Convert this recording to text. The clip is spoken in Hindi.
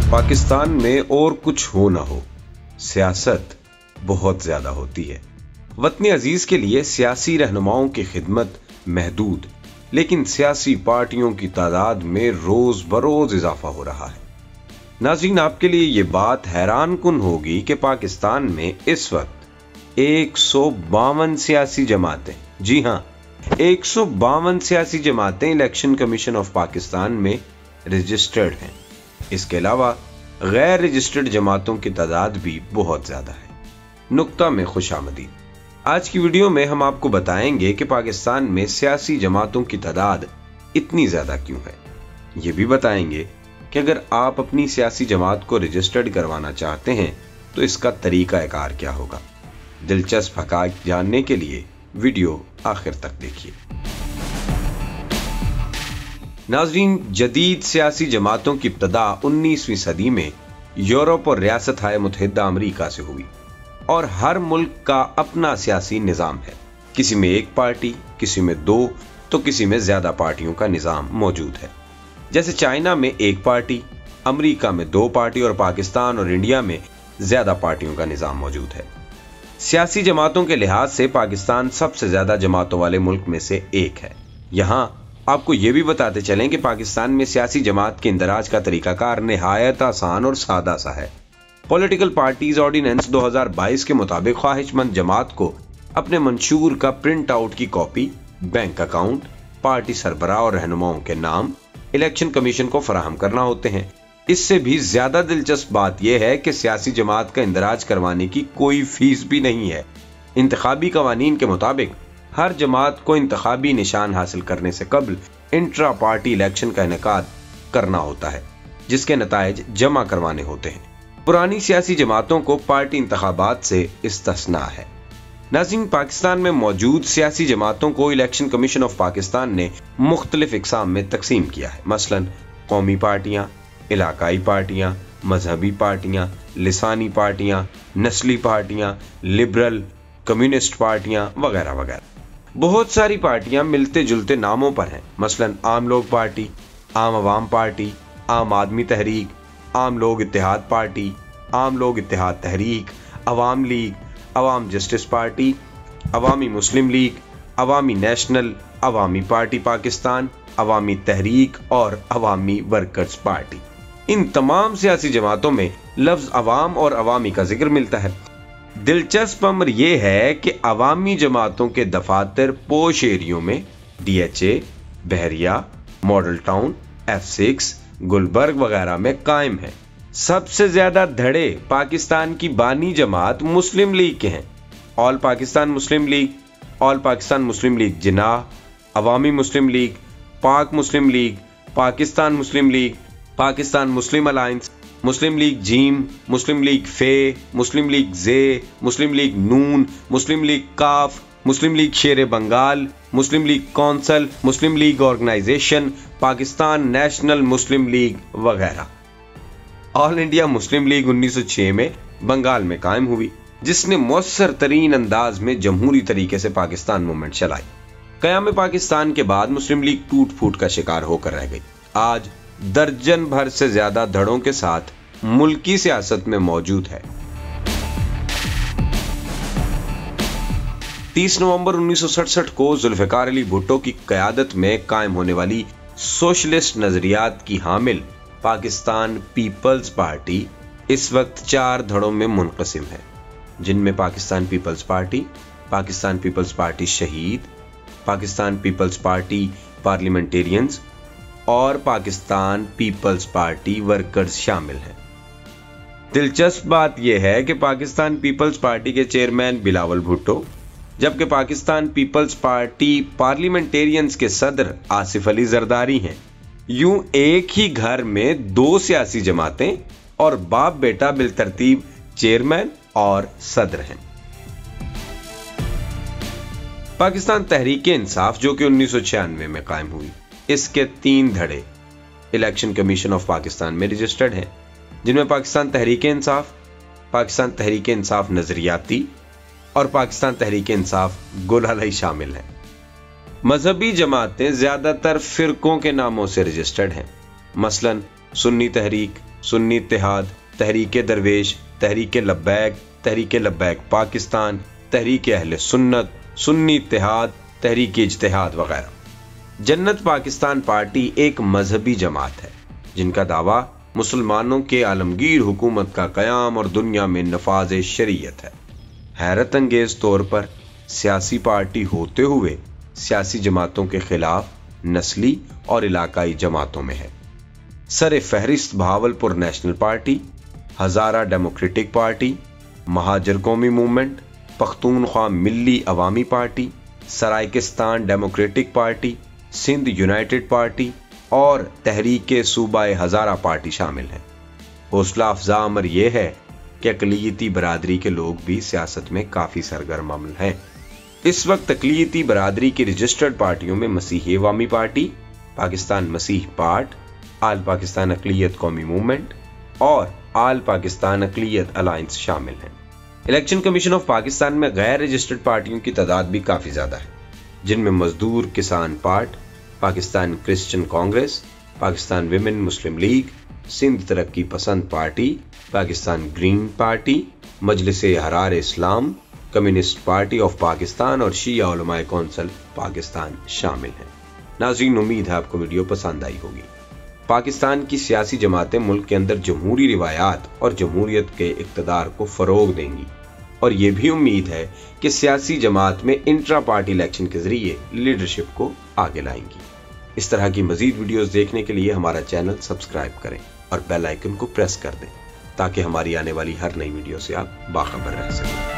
पाकिस्तान में और कुछ हो ना हो, सियासत बहुत ज्यादा होती है। वतन अजीज के लिए सियासी रहनुमाओं की खिदमत महदूद, लेकिन सियासी पार्टियों की तादाद में रोज बरोज इजाफा हो रहा है। नाज़रीन, आपके लिए ये बात हैरान कुन होगी कि पाकिस्तान में इस वक्त 152 सियासी जमातें, जी हां, 152 सियासी जमातें इलेक्शन कमीशन ऑफ पाकिस्तान में रजिस्टर्ड हैं। इसके अलावा गैर रजिस्टर्ड जमातों की तादाद भी बहुत ज्यादा है। नुक्ता में खुशामदीद। आज की वीडियो में हम आपको बताएंगे कि पाकिस्तान में सियासी जमातों की तादाद इतनी ज्यादा क्यों है। ये भी बताएंगे कि अगर आप अपनी सियासी जमात को रजिस्टर्ड करवाना चाहते हैं तो इसका तरीकाकार क्या होगा। दिलचस्प हक़ाइक़ जानने के लिए वीडियो आखिर तक देखिए। नाज़रीन, जदीद सियासी जमातों की इब्तदा 19वीं सदी में यूरोप और रियासत-ए मुत्तहिदा अमरीका से हुई और हर मुल्क का अपना सियासी निज़ाम है। किसी में एक पार्टी, किसी में दो, तो किसी में ज्यादा पार्टियों का निज़ाम मौजूद है। जैसे चाइना में एक पार्टी, अमरीका में दो पार्टी और पाकिस्तान और इंडिया में ज्यादा पार्टियों का निज़ाम मौजूद है। सियासी जमातों के लिहाज से पाकिस्तान सबसे ज्यादा जमातों वाले मुल्क में से एक है। यहाँ आपको ये भी बताते चलें कि पाकिस्तान में सियासी जमात के इंदराज का तरीकाकार निहायत आसान और सादा सा है। पॉलिटिकल पार्टीज ऑर्डिनेंस 2022 के मुताबिक ख्वाहिशमंद जमात को अपने मंशूर का प्रिंट आउट की कॉपी, बैंक अकाउंट, पार्टी सरबराह और रहनुमाओं के नाम इलेक्शन कमीशन को फराहम करना होते हैं। इससे भी ज्यादा दिलचस्प बात यह है कि सियासी जमात का इंदराज करवाने की कोई फीस भी नहीं है। इंतखाबी कवानीन के मुताबिक हर जमात को इंतखाबी निशान हासिल करने से कबल इंट्रा पार्टी इलेक्शन का इनेकाद करना होता है, जिसके नताइज जमा करवाने होते हैं। पुरानी सियासी जमातों को पार्टी इंतखाबात से इस्तिस्ना है। नाज़रीन, पाकिस्तान में मौजूद सियासी जमातों को इलेक्शन कमीशन ऑफ पाकिस्तान ने मुख्तलिफ इकसाम में तकसीम किया है। मसलन कौमी पार्टियां, इलाकाई पार्टियां, मजहबी पार्टियां, लिसानी पार्टियां, नस्ली पार्टियां, लिबरल, कम्युनिस्ट पार्टियां वगैरह वगैरह। बहुत सारी पार्टियां मिलते जुलते नामों पर हैं। मसलन आम लोग पार्टी, आम अवाम पार्टी, आम आदमी तहरीक, आम लोग इत्तेहाद पार्टी, आम लोग इत्तेहाद तहरीक, Awam League, Awam Justice Party, Awami Muslim League, Awami National, Awami Party Pakistan, Awami Tehreek और अवामी वर्कर्स पार्टी। इन तमाम सियासी जमातों में लफ्ज अवाम और अवामी का जिक्र मिलता है। दिलचस्प अमर यह है कि अवामी जमातों के दफातर पोश एरियो में DHA, Bahria, Model Town, F6, Gulberg वगैरह में कायम है। सबसे ज्यादा धड़े पाकिस्तान की बानी जमात मुस्लिम लीग के हैं। All Pakistan Muslim League, All Pakistan Muslim League Jinnah, Awami Muslim League, Pak Muslim League, Pakistan Muslim League, Pakistan Muslim Alliance, Muslim League जीम, मुस्लिम लीग फे, मुस्लिम लीग जे, मुस्लिम लीग नून, मुस्लिम लीग काफ, Muslim League Sher Bengal, Muslim League Council, Muslim League Organisation, Pakistan National Muslim League वगैरह। ऑल इंडिया मुस्लिम लीग 1906 में बंगाल में कायम हुई, जिसने मौसर तरीन अंदाज में जमहूरी तरीके से पाकिस्तान मूवमेंट चलाई। कयाम पाकिस्तान के बाद मुस्लिम लीग टूट फूट का शिकार होकर रह गई। आज दर्जन भर से ज्यादा धड़ों के साथ मुल्की सियासत में मौजूद है। 30 नवंबर 1967 को जुल्फिकार अली भुट्टो की क़यादत में कायम होने वाली सोशलिस्ट नजरियात की हामिल पाकिस्तान पीपल्स पार्टी इस वक्त 4 धड़ों में मुनक़सिम है, जिनमें Pakistan Peoples Party, Pakistan Peoples Party Shaheed, Pakistan Peoples party parliamentarians और पाकिस्तान पीपल्स पार्टी वर्कर्स शामिल हैं। दिलचस्प बात यह है कि पाकिस्तान पीपल्स पार्टी के चेयरमैन बिलावल भुट्टो, जबकि पाकिस्तान पीपल्स पार्टी पार्लियामेंटेरियंस के सदर आसिफ अली जरदारी हैं। यूं एक ही घर में 2 सियासी जमातें और बाप बेटा बिलतरतीब चेयरमैन और सदर हैं। पाकिस्तान तहरीक इंसाफ, जो कि 1996 में कायम हुई, इसके 3 धड़े इलेक्शन कमीशन ऑफ पाकिस्तान में रजिस्टर्ड हैं, जिनमें पाकिस्तान तहरीक इंसाफ, पाकिस्तान तहरीक इंसाफ नजरियाती और पाकिस्तान तहरीक इंसाफ गुलहलाई शामिल हैं। मजहबी जमातें ज्यादातर फिरकों के नामों से रजिस्टर्ड हैं। मसलन सुन्नी तहरीक, सुन्नी इत्तेहाद, तहरीक दरवेश, तहरीक लब्बैक पाकिस्तान, तहरीक अहले सुन्नत, सुन्नी इत्तेहाद, तहरीक इज्तिहाद वगैरह। जन्नत पाकिस्तान पार्टी एक मजहबी जमात है जिनका दावा मुसलमानों के आलमगीर हुकूमत का क़याम और दुनिया में नफाज शरीयत है। हैरत अंगेज तौर पर सियासी पार्टी होते हुए सियासी जमातों के खिलाफ नस्ली और इलाकाई जमातों में है। सर फहरिस्त Bahawalpur National Party, Hazara Democratic Party, Mohajir Qaumi Movement, Pakhtunkhwa Milli Awami Party, Saraikistan Democratic Party, Sindh United Party और तहरीक सूबाए हज़ारा पार्टी शामिल हैं। हौसला अफजा अमर यह है कि अक़लियती बरादरी के लोग भी सियासत में काफ़ी सरगर्म अमल हैं। इस वक्त अक़लियती बरादरी की रजिस्टर्ड पार्टियों में Masihi Awami Party, Pakistan Masih Part, All Pakistan Aqliyat Qaumi Movement और आल पाकिस्तान अक़लियत अलायंस शामिल हैं। इलेक्शन कमीशन ऑफ पाकिस्तान में गैर रजिस्टर्ड पार्टियों की तादाद भी काफ़ी ज़्यादा है, जिनमें Mazdoor Kisan Part, Pakistan Christian Congress, Pakistan Women Muslim League, Sindh Tarakki Pasand Party, Pakistan Green Party, Majlis Ahrar Islam, Communist Party of Pakistan और शिया उलमाए कौंसिल पाकिस्तान शामिल हैं। नाज़रीन, उम्मीद है आपको वीडियो पसंद आई होगी। पाकिस्तान की सियासी जमातें मुल्क के अंदर जमहूरी रिवायात और जमहूरियत के इक़्तिदार को फ़रोग़ देंगी और ये भी उम्मीद है कि सियासी जमात में इंट्रा पार्टी इलेक्शन के ज़रिए लीडरशिप को आगे लाएंगी। इस तरह की मज़ीद वीडियोज़ देखने के लिए हमारा चैनल सब्सक्राइब करें और बेल आइकन को प्रेस कर दें ताकि हमारी आने वाली हर नई वीडियो से आप बाखबर रह सकें।